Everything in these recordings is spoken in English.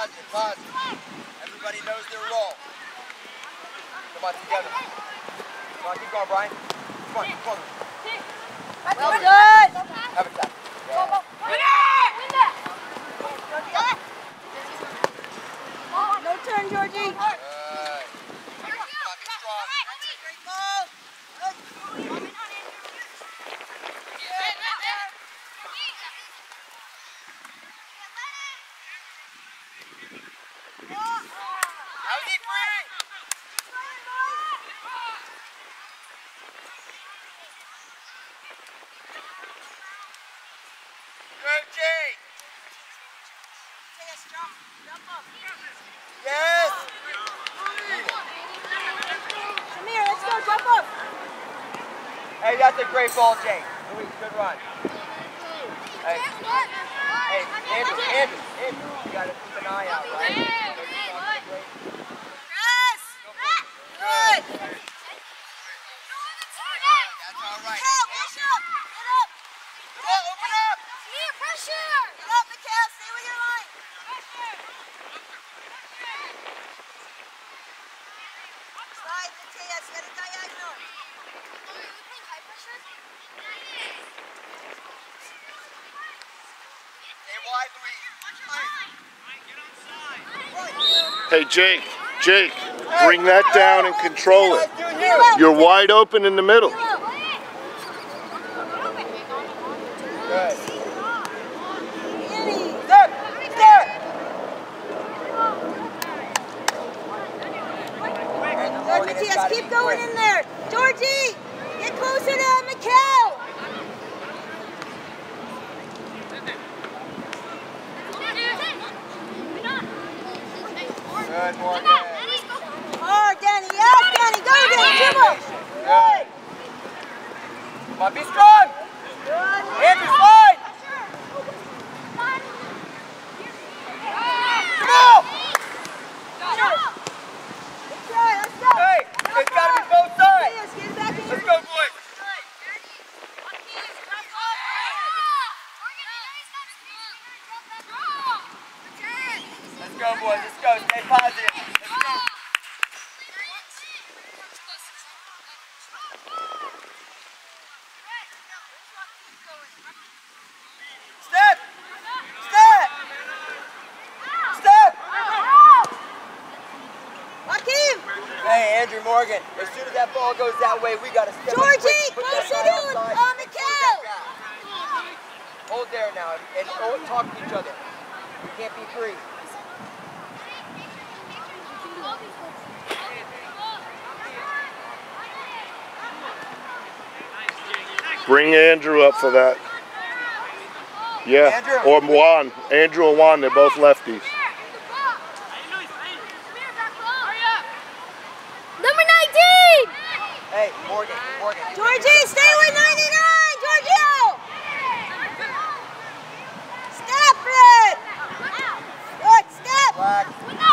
positive, positive. Everybody knows their role. Come on, together. Come on, keep going, Brian. Come on, keep going. Well done! Have a tap. Yeah. No turn, Georgie. Good. Come on, be strong. Great ball. How's he free? Good, Jake. Yes. Shamir, let's go, jump up. Hey, that's a great ball, Jake. Luis, good run. Hey, Andrew, you gotta keep an eye out, right? Yes! Good! That's all right. Push up! Get up! Come on, open up! Here, pressure! Get up, Mikhail, stay with your line! Slide, Matthias, get a diagonal! Stay wide, Luis. Hey, Jake, bring that down and control it. You're wide open in the middle. Good. Step! Good, Matthias, keep going in there! Georgie, get closer to Mikhail! Good, Morgan. Hard, Danny. Yes, Danny. Go, Danny. Dribble. Good. Come on, be strong. Good. Andrew, slide. Come on. Good try. Let's go. Hey, it's got to be both sides. Yes, get back in your Let's go, boys. Let's go, boys. Let's go. Stay positive. Let's go. Step! Step! Step! Joaquin. Hey, Andrew Morgan, as soon as that ball goes that way, we got to step up Georgie, quick, put that closer guy to outside. Mikhail. Hold there now and talk to each other. You can't be free. Bring Andrew up for that. Yeah, Andrew. or Juan. Andrew and Juan, they're both lefties. Number 19. Hey, Morgan. Georgie, stay with 99. Giorgio. Step, Fred. Good, step. Black.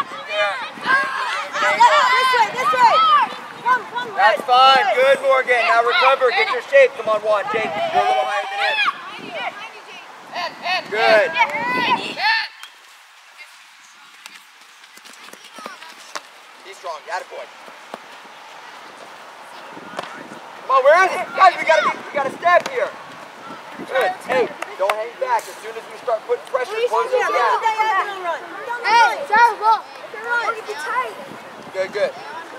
This way. Come, Red. That's fine. Good, Morgan. Now recover. Get your shape. Come on, Juan. Jake, you're a little higher than him. Good. Be strong. Attaboy. Come on, where is it? Guys, we gotta step here. Good. Hey, don't hang back. As soon as we start putting pressure, close it down. Hey, terrible. Get tight. Good.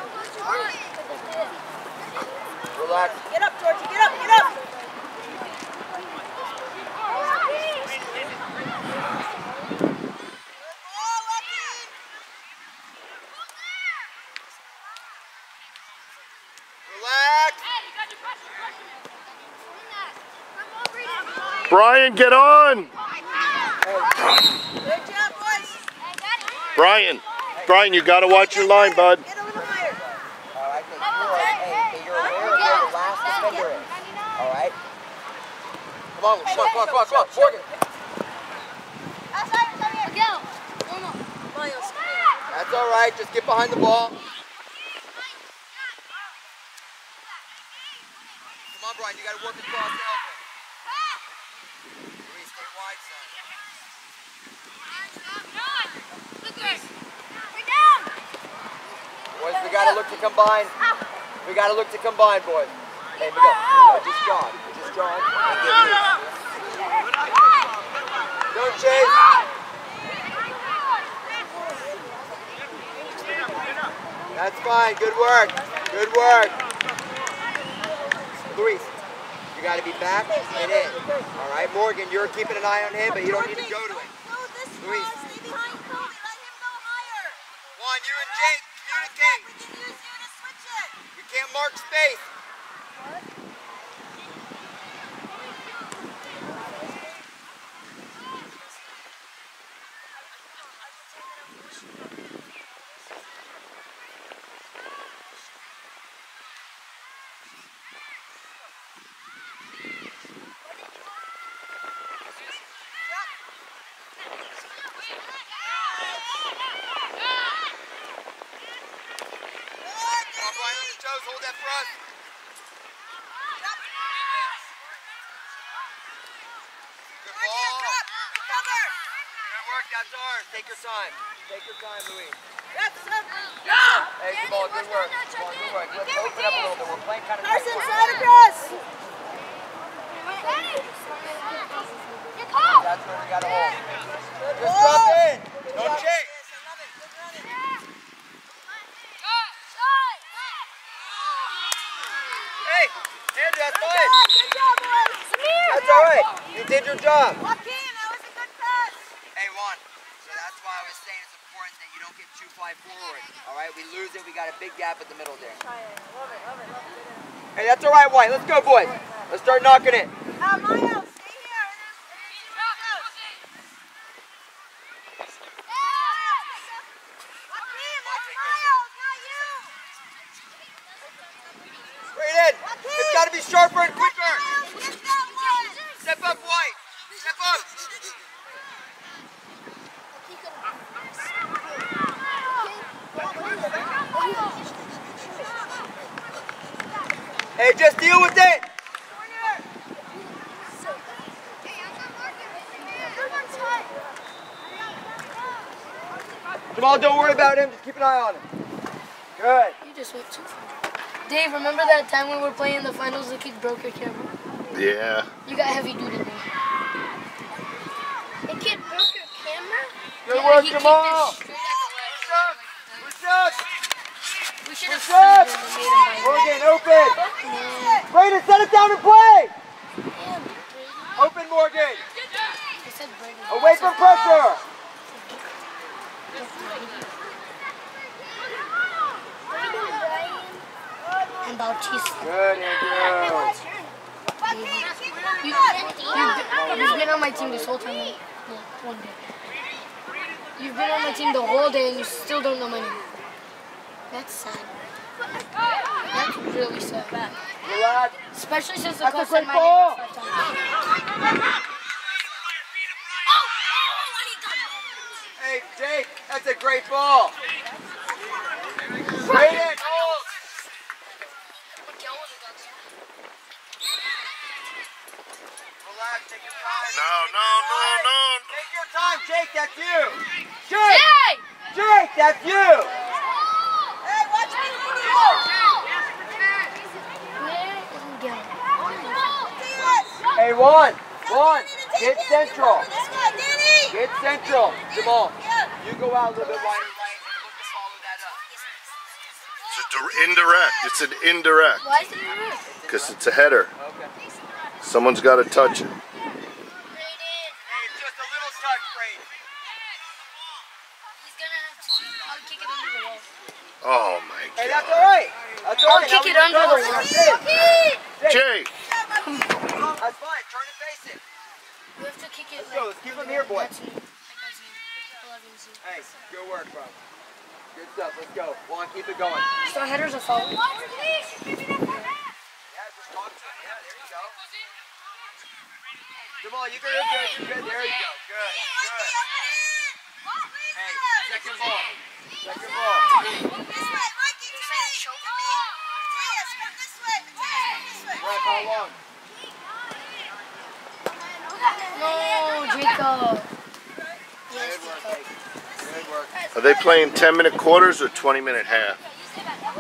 Relax. Get up, Georgie. Get up. Relax. Brian, get on! Good job, boys. Brian, you got to watch your line, bud. Get a little higher. All right, you're aware of where the last defender is. All right. Come on, Morgan. That's all right. Just get behind the ball. Come on, Brian. You got to work across the elbow. Luis, stay wide, son. gotta look to combine. We gotta look to combine, boys. Hey, Miguel, just jog. Just jog and get loose. Don't chase. That's fine. Good work. Good work. Luis, you got to be back and in. All right, Morgan, you're keeping an eye on him, but you don't need to go to him. Luis. Stay behind Kobe. Let him go higher. Juan, you and Jake, communicate. We can use you to switch it. You can't mark space. Hold that for us. Good ball. Good work, that's ours. Take your time. Take your time, Luis. Hey, good ball, good work. Come on, good work. Let's open up a little bit. We're playing kind of tight. Carson, side across. That's where we got to hold. Just drop in. Don't chase. That's fine. Good job, boys. Samir. That's all right. You did your job. Joaquin, that was a good pass. Hey, Juan. So that's why I was saying it's important that you don't get too far forward. All right, we lose it. We got a big gap at the middle there. Hey, that's all right, White. Let's go, boys. Let's start knocking it. Miles, stay here. Joaquin, that's Miles, not you. Straight in. It's got to be sharper and quicker. Step up, White. Step up. Hey, just deal with it. Jamal, don't worry about him. Just keep an eye on him. Good. You just went too far. Dave, remember that time when we were playing the finals, the kid broke your camera? Yeah. You got heavy duty there. The kid broke your camera? Good work, Jamal. Push up. We should have Push up. made him by Morgan, open. Brayden, set it down and play. Open, Morgan. I said Brayden. Away from pressure. And Bautista. Good, Andrew. You've been on my team this whole time. Well, one day. You've been on my team the whole day and you still don't know my name. That's sad. That's really sad. Relax. Especially since the That's coach a great said my ball. name 5 times. Hey, Jake, that's a great ball. Brayden, hold. Relax, take your time. No. Take your time, Jake, that's you. Jake, that's you. Hey, watch me. Hey, Juan, get central. This way, Danny. Get central. Jamal, you go out a little bit wider right and look to follow that up. It's indirect. It's an indirect. Why is it indirect? Because it's a header. Okay. Someone's got to touch it. Hey, just a little touch, Brayden. He's gonna have to. I'll kick it under the wall. Oh my Hey, God. that's all right. That's all right. I'll kick it under the wall. Jake. That's fine. Turn and face it. We have to kick it. Let's go. Let's keep him here, boy. That's me. That guy's me. 11's me. Hey, good work, bro. Good stuff. Let's go. Juan, keep it going. So header's a foul. Yeah, just talk to him. Yeah, there you go. Jamal, you good. You're good. There you go. Good. Hey, second ball. Second ball. This way, Mikey, to me. Matthias, come this way. Matthias, come this way. Right, how long? No, Jacob. Good work, Jake. Good work. Are they playing 10-minute quarters or 20-minute half?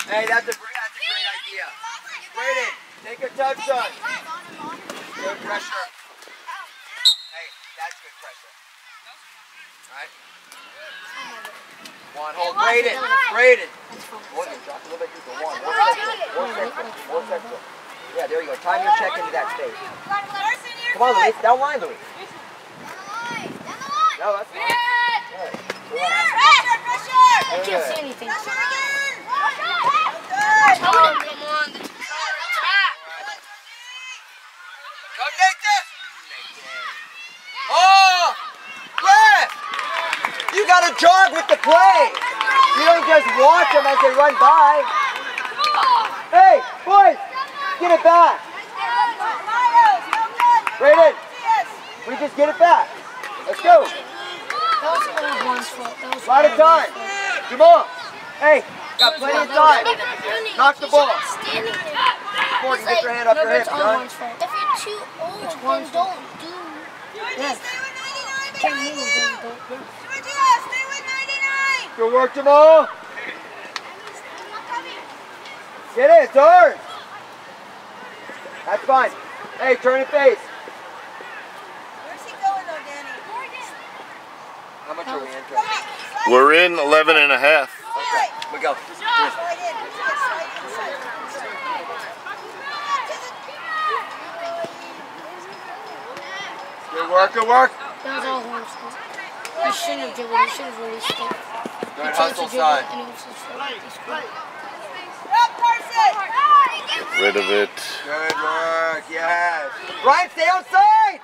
Hey, that's a great idea. Brayden, take your touch, son. Good pressure. Hey, that's good pressure. Alright. One, hold. Brayden. Brayden. One, drop a little bit deeper. One. More central. Yeah, there you go. Time your check into that space. Come on, Louis. Down line, Louis. No, that's fine. I can't see anything. Come Nathan! Oh! Left! You gotta jog with the play! You don't just watch them as they run by. Hey, boys! Get it back! Brayden! We just get it back. Let's go! That was old one's fault. That was A lot of time. Jamal! Hey, got plenty of time. Knock the ball. Standing there. Morgan, get your hand up your hip, son. If you're too old, then don't do. Yes. Can't move, then don't. Stay with 99. Good work, Jamal. Get it, it's ours. That's fine. Hey, turn and face. Where's he going though, Danny? How much are we entering? We're in 11 and a half. Okay, we go. Slide in. Good work, good work. That was all horse fault. You shouldn't have dribbled. You should have released it. Good hustle side. And it was his fault. He scored. Get rid of it. Good work, yes. Brian, stay outside.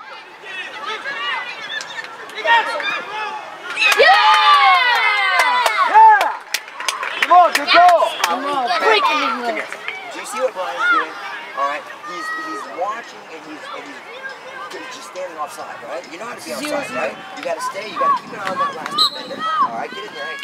Yeah! Yeah! Come on, good goal. Come on, breaking his Come here. legs. Do you see what Brian's doing? All right, he's watching and he's just standing offside, right? You know how to be offside, right? You got to stay. You got to keep an eye on that last defender. All right, get in there. Hey.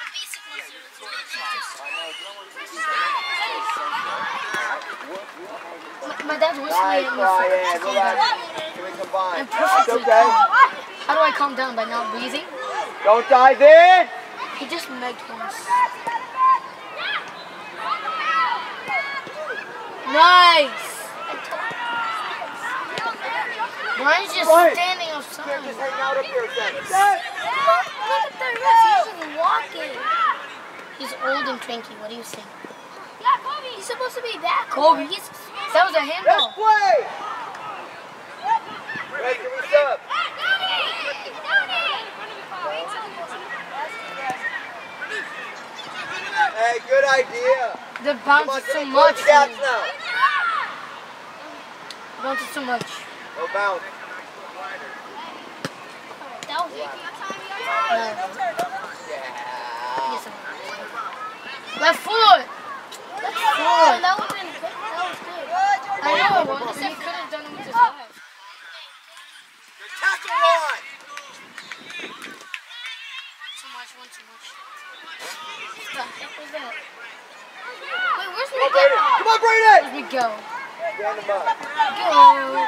My dad's whistling Nice, at me. Brian. Relax. Can we combine? I'm perfectly It's okay. calm. How do I calm down? By not breathing? Don't dive in. He just megged once. Nice! Brian's just standing outside. Just hang out up here a second. Look at the ref, he's just walking. He's old and cranky, what do you think? Yeah, Kobe. He's supposed to be back. Kobe, that was a Let's handball. play. Hey, can we sub? Hey, good idea. The Come bounce on, is too take much. the gaps now. The bounce is too much. No bounce. That was it. Yes, left foot! Left foot! That would have been good. That was good. I know it was, but he could have done it with his left. Good tackle line. Too much, one too much. What the heck was that? Wait, where's Come on, Brayden. Come on, Brayden. Let me go. Stand him up. Go!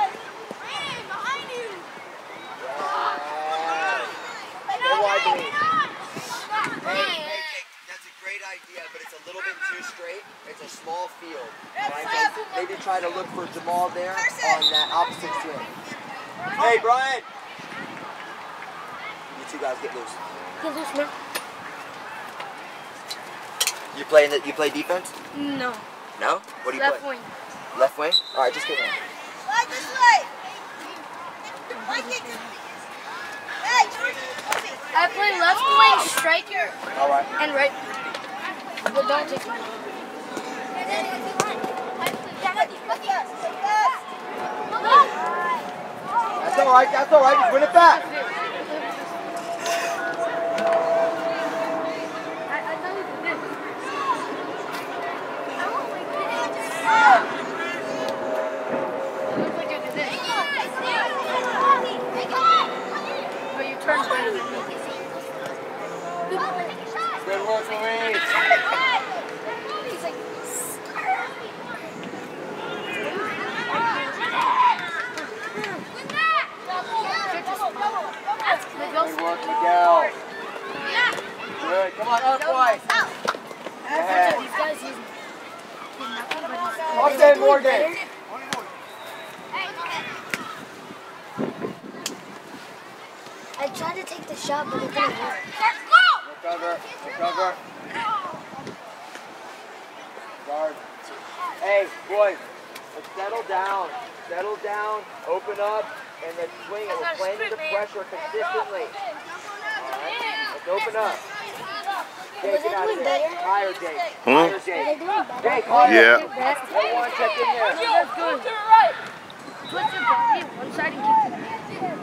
Go wide, Louise. Hey, that's a great idea, but it's a little bit too straight. It's a small field. Right? So maybe try to look for Jamal there on that opposite swing. Hey, Brian. You two guys get loose. Get loose, man. You play defense? No. No? What do you Left play? wing. Left wing? All right, just get in. Slide this way. Hey, I play left wing, striker, All right. and right. But don't take me. That's all right. That's all right. Just win it back. But you turn better than me. Good work, Louise. Off there, Morgan. I tried to take the shot, but it didn't work. Recover. Guard. Hey, boys, let's settle down. Settle down, open up, and then swing it. We're playing the pressure consistently. Alright, let's open up. Jake, get out of there. Higher, Jake. Higher, Jake. Jake, higher. Yeah. Go on, check in there. That's good. Twist your body one side and keep it.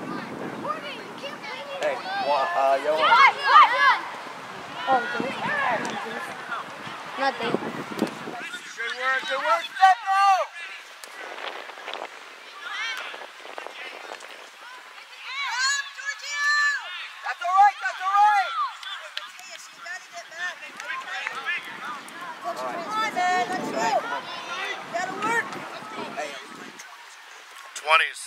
Hey, Johan. Oh, good. Not there. Good work, Stefano! That's all right. Come on, man, let's go. Gotta work. 20s.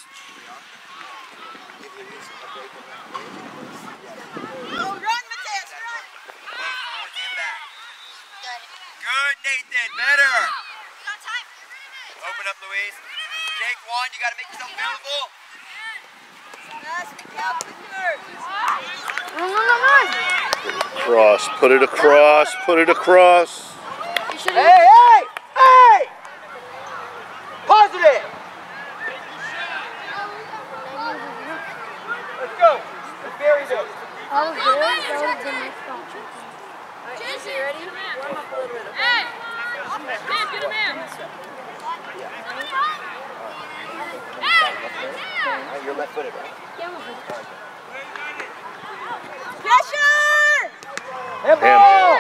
Oh, run, Mateus, run. Good, Nathan. Better. Open up, Louise. Jake, Juan, you got to make yourself available. Cross. Put it across. Put it across. Hey! Positive. Let's go. Let's bury this. That was good. That was the next one. Jesse, ready? Warm up a little bit. Hey! Man, get him in! Hey, you're left-footed, right? Pressure! Handball!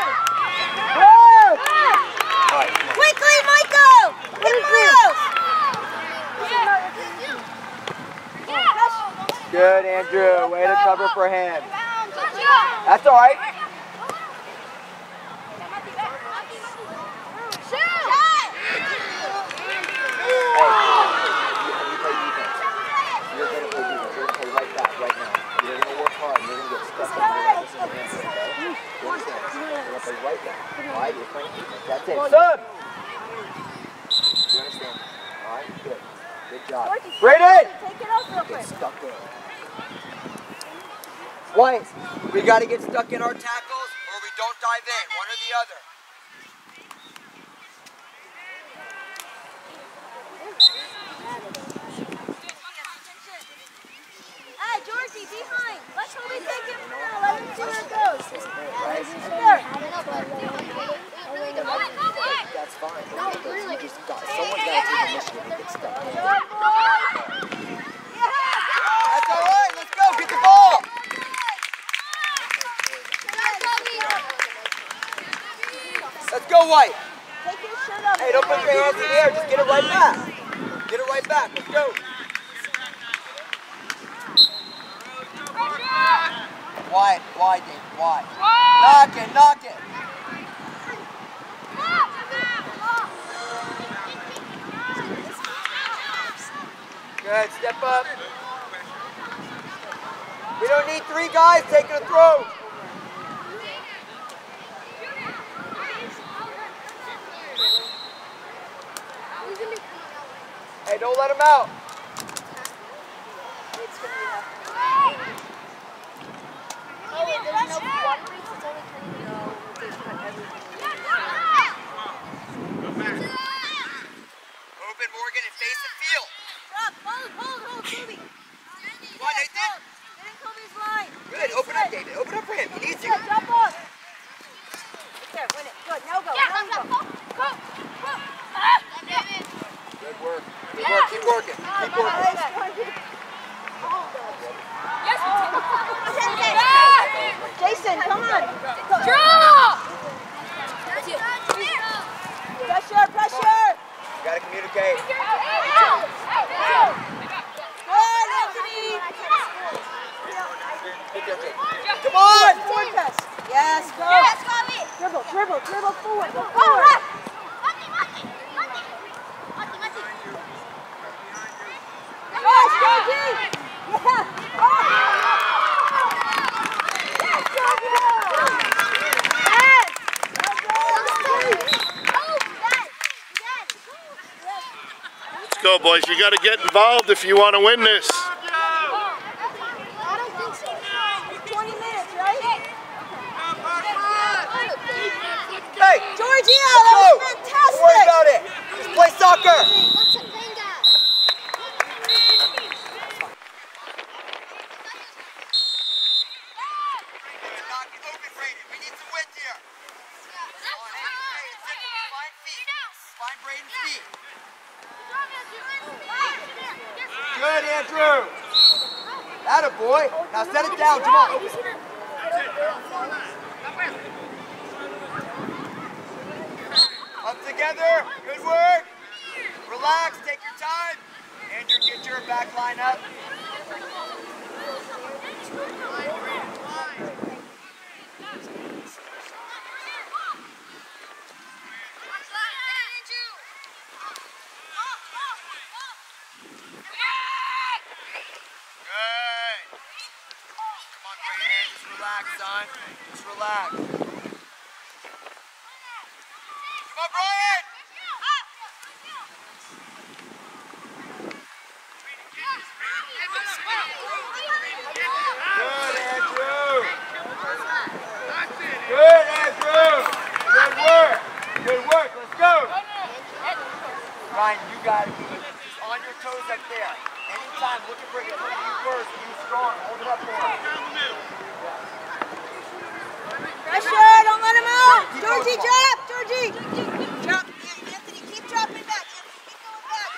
Quickly, Michael! Get close! Good, Andrew. Way to cover for him. That's all right. That's it. Sub! You understand? Alright, good. Good job. Brayden! Take it off real quick. Get stuck in. White, we got to get stuck in our tackles or we don't dive in. One or the other. Hey, Georgie, behind. Let's hope we take it now. Let him see where it goes. There. That's fine. You just got, someone's got to take initiative and get stuck in. That's all right. Let's go. Get the ball. Let's go, White. Take your shirt off. Hey, don't put your hands in the air. Just get it right back. Get it right back. Let's go. Wide, Dave, wide. Knock it. Good, step up. We don't need three guys taking a throw. Hey, don't let him out. Open, Morgan, and face the field. Hold, Kobe. What, Nathan? Get in Kobe's line. Good, open up, David. Open up for him. He needs you. Drop off. There, win it. Good, now go. Good work. Keep working. Jason, come on. Draw! Pressure. You gotta communicate. Good, Anthony. Good there, Jake. Come on! Forward pass. Yes, go. Dribble forward. Go forward. Yes, Georgie. Yeah. go, boys. You got to get involved if you want to win this. I don't think so. 20 minutes, right? Hey, Georgia, go! that was Don't worry fantastic. about it. Just play soccer. Find Braden's feet. Good, Andrew. Atta boy. Now set it down, Jamal. Up together. Good work. Relax. Take your time. Andrew, get your back line up. Relax, son. Just relax. Come on, Brian! Good, Andrew. Good, Andrew. Good work. Good work. Let's go. Ryan, you got to be just on your toes up there. Anytime, looking for you. Look at you first. You strong. Hold it up for him. Pressure, don't let him out. Georgie, drop. Georgie. Drop. Anthony, keep dropping back. Anthony, keep going back.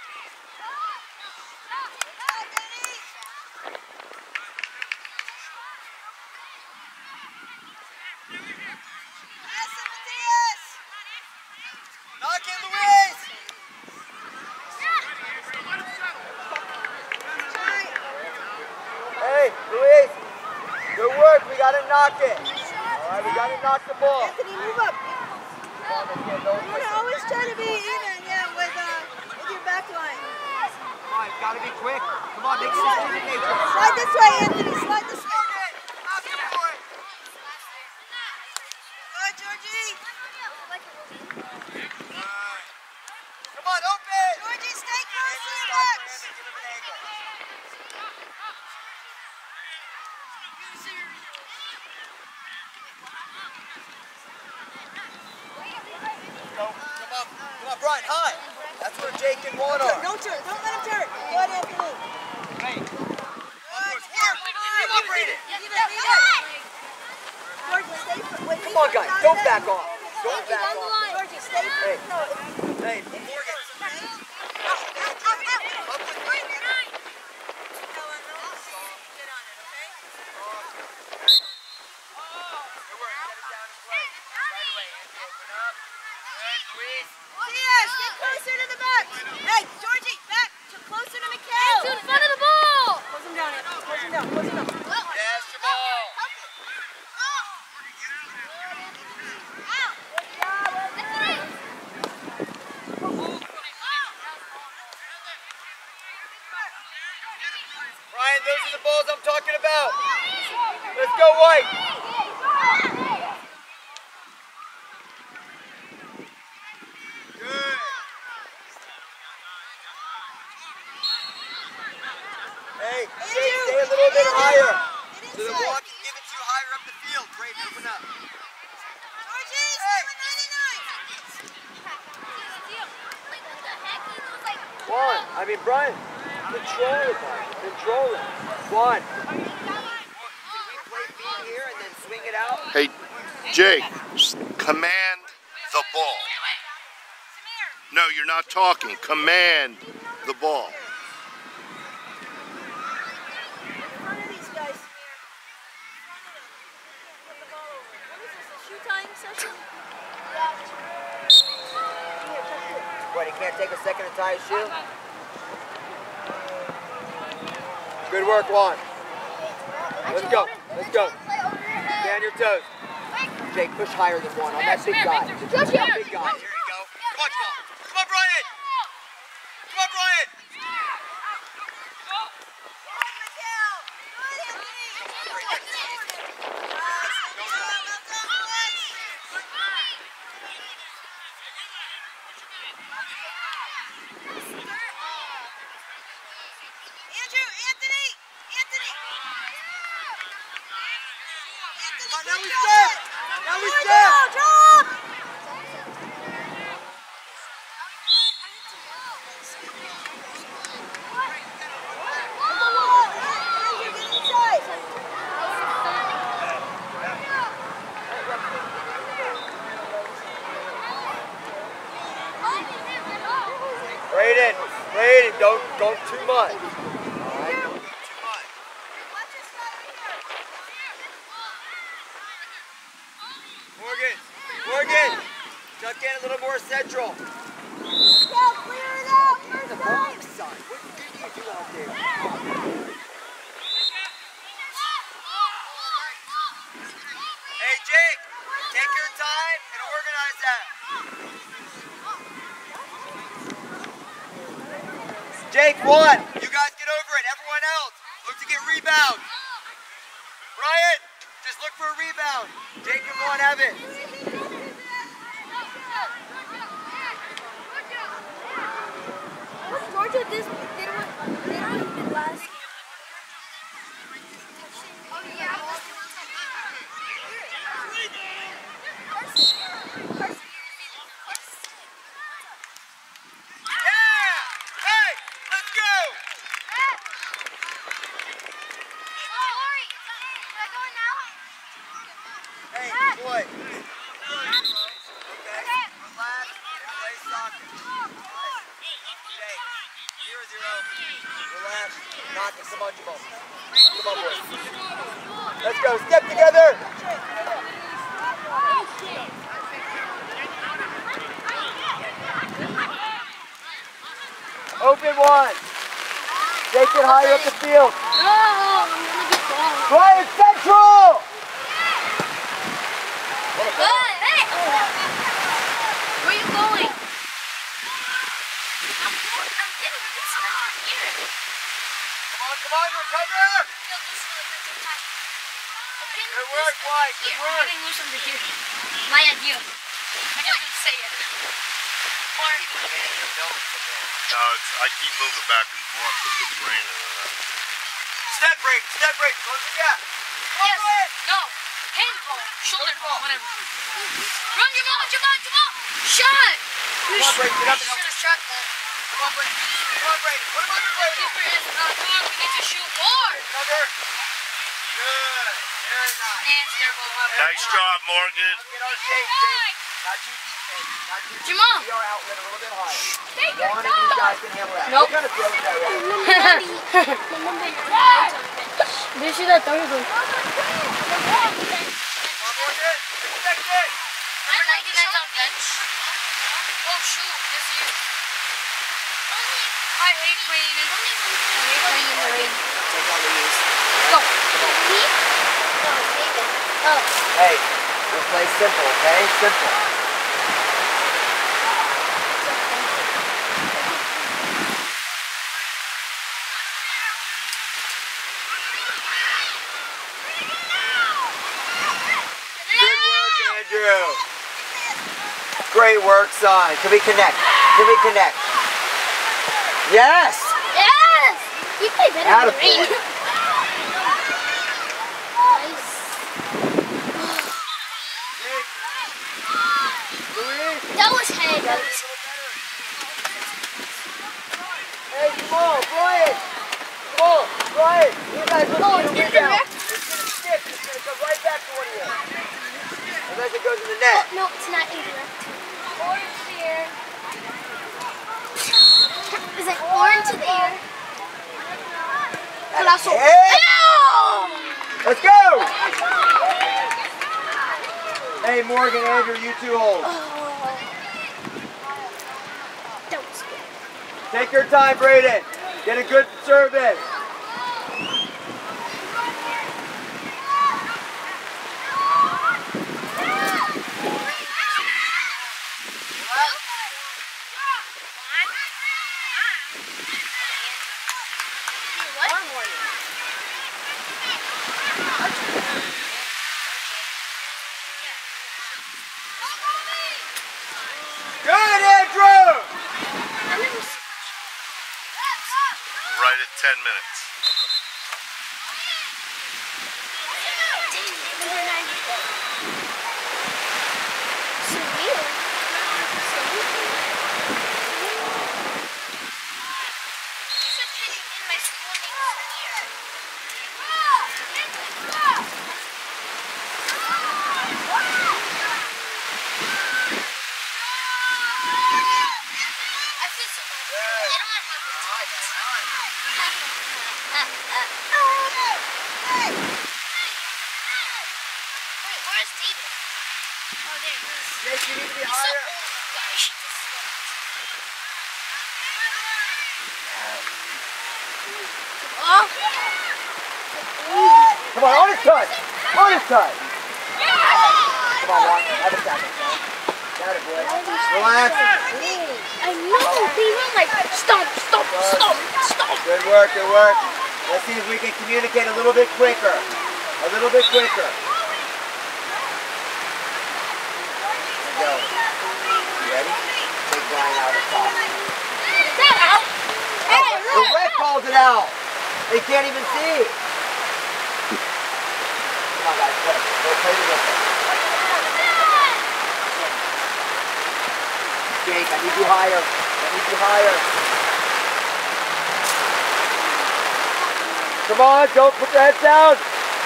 Pass it, Matthias. Knock it, Luis. Hey, Luis. Good work. We got to knock it. All right, we got to knock the ball. Anthony, move up. Come on, let's get You want to always try to be even, with your back line. Come on, it's got to be quick. Come on, make it human nature. Slide this way, Anthony. Slide this way. Good, Georgie. Come on, open. Georgie, stay close to your box. Come on, Brian, high. That's where Jake and Juan are. Don't turn. Don't let him turn. Good, Anthony. Come on, Braden. Georgie, stay put. Come on, guys. Don't back off. Don't back off. Georgie, stay put. Hey, Morgan. Yes, get closer to the box. Hey, Georgie, back. Closer to Mikhail. To the front of the ball. Close him down, Anthony. Close him down. Close him down. Yes, Jamal. Ryan, those are the balls I'm talking about. Let's go, White. Good. Hey, stay a little bit higher. So the ball can give it to you higher up the field. Great, open up. Georgie, Brian, control it, Brian. Control it. One. Can we play feet here and then swing it out? Hey, Jake, command the ball. No, you're not talking. Command the ball. What, he can't take a second to tie his shoe? Good work, Juan. Let's go. Let's go. Stay on your toes. Jake, push higher than Juan on that big guy. Big guy. Here you go. Come on, Jamal. Come on, Brian. Come on, Brian. Every step! Drop! Brayden, don't too much. Alright, don't go too much. Morgan, tuck in a little more central. Yeah, clear it out. First time. Son, what did you do out there? Hey, Jake, take your time and organize that. Jake, one. You guys get over it. Everyone else, look to get rebounds. Brian, just look for a rebound. Jake and one have it. Georgia, they don't even last. Let's go, step together! Open one! Take it higher up the field! No, I'm gonna get ball. Brian, central! Hey! Where are you going? I'm getting this right here. Come on, recover! Good work, Mike. Good work. I'm getting loose under here. My idea. I just didn't say it. No, I keep moving back and forth with the brain. Step break, close the gap. Yes. No. Hand ball. Shoulder ball. Whatever. Run, Jamal. Shot. Come on, Brady, get up and help. Should have shot that. Come on, Brady. What about you, Brady? Keeper is not good. We need to shoot more. Cover. Good. Very nice. Nice job, Morgan. Get on shape, Jake. Not too deep, Jake. Not too deep. Jamal. We are outlet a little bit higher. Take your One of you guys can handle that. Nope. What kind of field is that right? Did you see that third one? Come on, Morgan. Expect it. Number 99's on bench. Oh shoot, this year. I hate playing in the rain. Take on the use. Go. Hey, we'll play simple, okay? Simple. Good work, Andrew. Great work, son. Can we connect? Yes! Yes! You play better in the rain. That was hay. Hey, come on, Brian. You guys look at the rebound. It's going to stick. It's going to come right back to one of you. Unless it goes in the net. No, it's not incorrect. Orange to the air. Is it orange to the air? Colossal. Hey! Let's go! Hey, Morgan, Andrew, you two hold. That was good. Take your time, Brayden. Get a good service. Good, Andrew! Right at 10 minutes. Number 94. Jake, you need to be higher. Come on his side. On his side. Come on, Juan. Have a second. Got it, boy. Relax. I know. They went like stomp, stomp, stomp, stomp. Good work, good work. Let's see if we can communicate a little bit quicker. A little bit quicker. Go. You ready? Take Brian out of top. Is that out? Hey, The ref calls it out. They can't even see. Come on, guys. Play. Go play the ref. Jake, I need you higher. I need you higher. Come on, don't put your head down.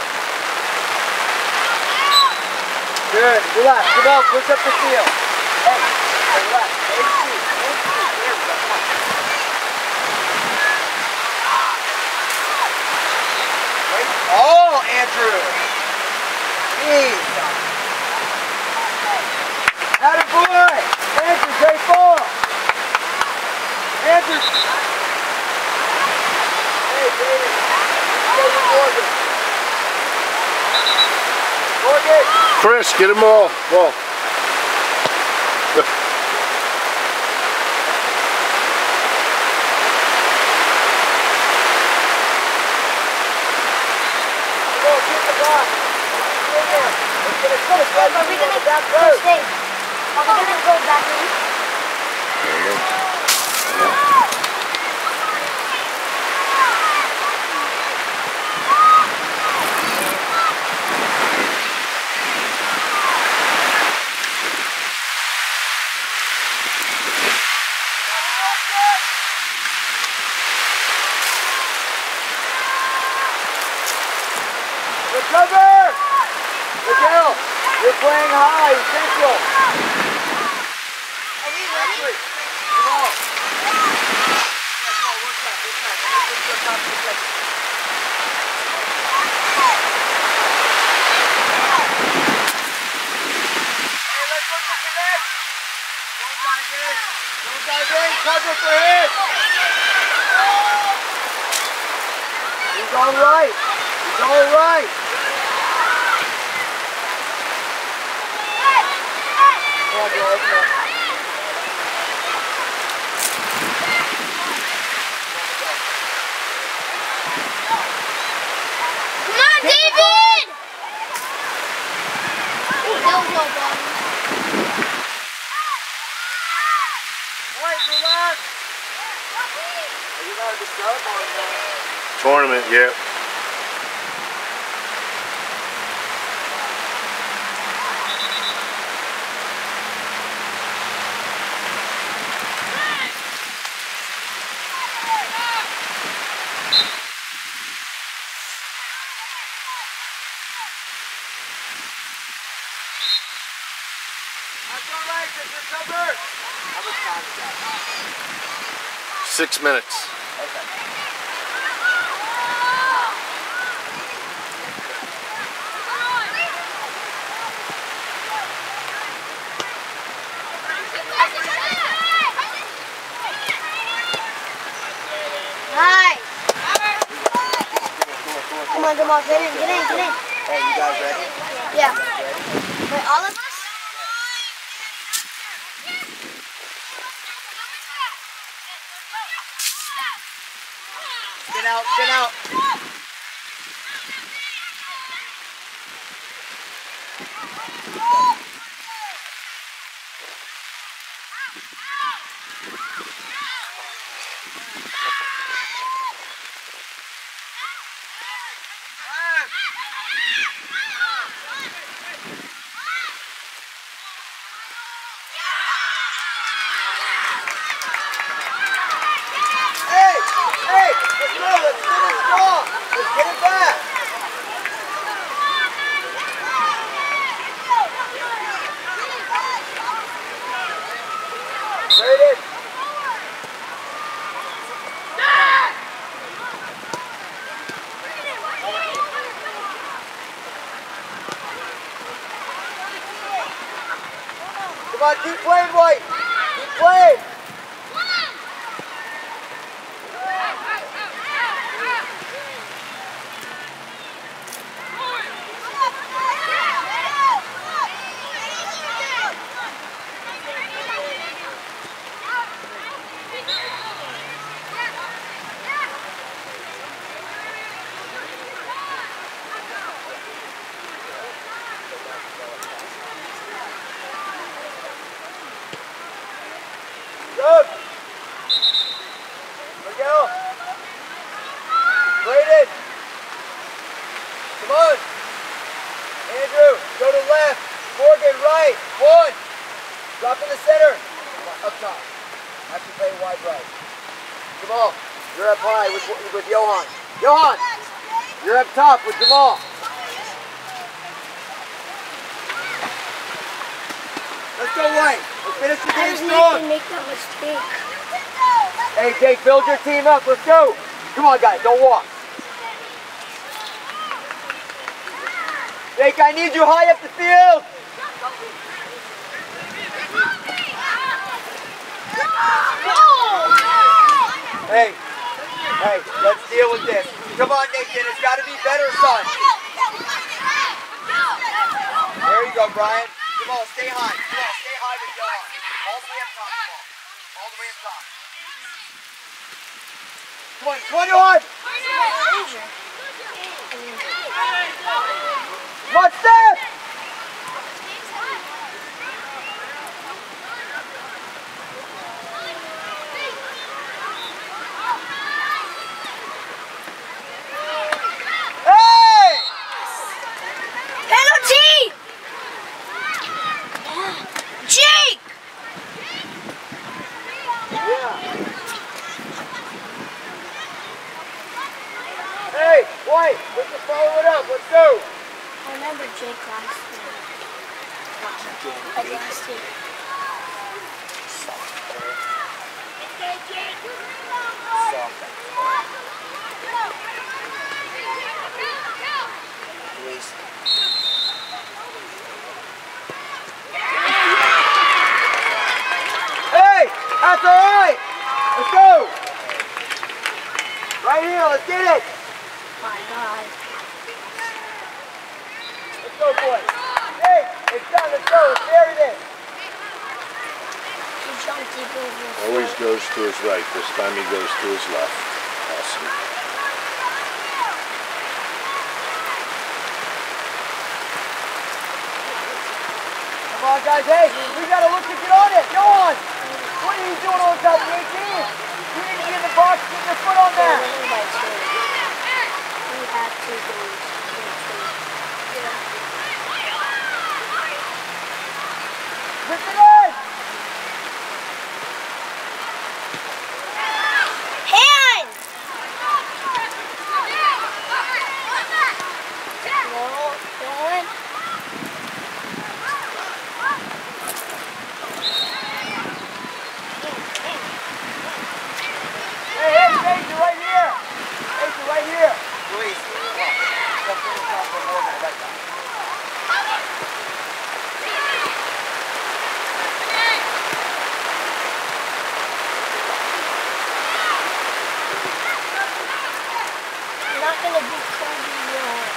Good. Relax. Come on, push up the field. Hey, relax. AC. There we go. Come on. Wait. Oh, Andrew. Jeez. Attaboy. Andrew, great ball. Andrew. Hey, David. Morgan. Morgan. Chris, get them all. Ball. Are we gonna go back in? Are we gonna go back in? Recover! Miguel, you're playing high, central. Are we ready? Come on. Come on, work that. Push your top to the second. Hey, let's look at connect. Don't dive in. Don't dive in. Cover for him. He's all right. He's all right. Come on, Joe, open up. Come on, David! Ooh, that was all ball. Wait, relax. Are you going to disturb or no? Tournament, yeah. That's all right, just recover. How much time is that? 6 minutes. Okay. Hi. Come on, get in. Hey, you guys ready? Yeah. Ready? Wait, all of us? Get out, get out. Hey, let's go, let's finish strong. Let's get it back. Braden. Keep playing, White. Keep playing. Good. Miguel. Braden. Come on. Andrew, go to left. Morgan, right. One. Drop in the center. Up top. Have to play wide right. Jamal, you're up high with Johan. Johan, you're up top with Jamal. Let's go, White. Let's finish the game strong. Make that mistake. Hey, Jake, build your team up. Let's go. Come on, guys. Don't walk. Jake, I need you high up the field. Hey, let's deal with this. Come on, Nathan. It's got to be better, son. There you go, Brian. Come on, stay high. Come on, stay high with Johan. All the way up top, come on. All the way up top. Come on, Johan. Come on, Steph. White, let's just follow it up. Let's go. I remember Jake last year. Last year. Hey, that's all right. Let's go. Right here, let's get it. My God. Let's go, boys. Hey, it's done. Let's go. Let's bury this. He jumped deep over. Always goes to his right. This time he goes to his left. Awesome. Come on, guys. Hey, we got to look to get on it. Go on. What are you doing on top of the 18? You need to be in the box. Get your foot on that. Have to go. Rip it in! Hand! Hey, Paige, you're right here. Paige, you're right here. Louise, come on. Let's finish off for Morgan at right time. I'm not going to be Kobe yet.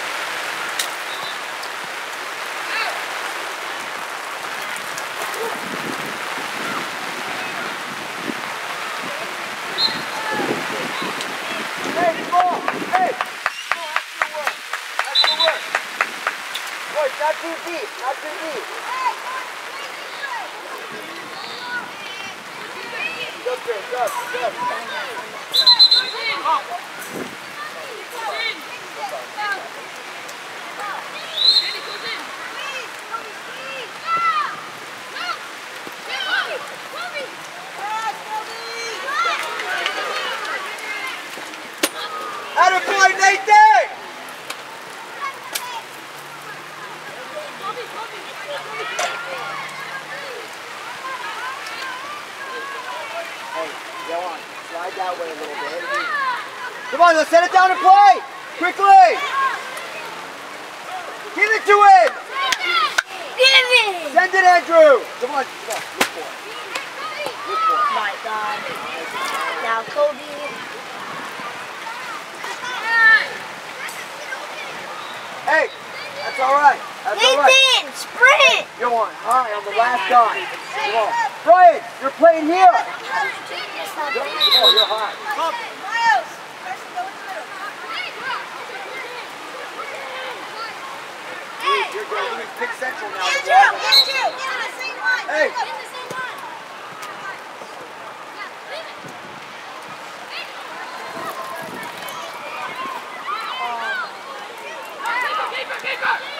Hey, ball! Hey! That's your work. Boys, not too deep. Not too deep. Good, Chris. Good. Good. Attaboy, Nathan! Hey, go on. Slide that way a little bit. Come on, let's set it down and play! Quickly! Give it to him! give it! Send it, Andrew! Come on, come on. Look for it. Look for it. My God. Now, Kobe. Hey, that's all right. That's all right. Nathan, sprint! Go on, high on the last guy. Come on. Brian, you're playing here. Come on, you're high. Come. Miles, Carson, go in the middle. You're going to pick central now. Andrew, get in the same line. Hey. Keeper!